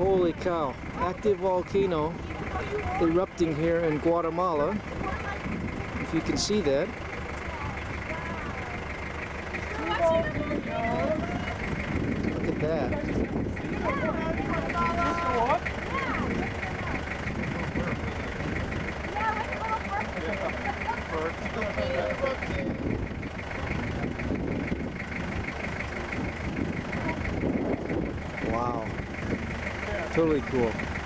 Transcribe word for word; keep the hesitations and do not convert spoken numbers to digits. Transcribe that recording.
Holy cow, active volcano erupting here in Guatemala, if you can see that. Look at that. Wow, totally cool.